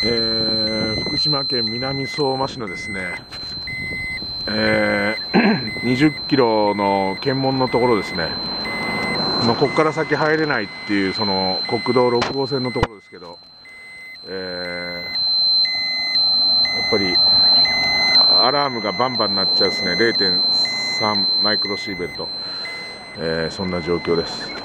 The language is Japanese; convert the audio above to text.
福島県南相馬市のですね、20キロの検問のところですね。ここから先入れないっていうその国道6号線のところですけど、やっぱりアラームがバンバン鳴っちゃうですね。 0.3 マイクロシーベルト、そんな状況です。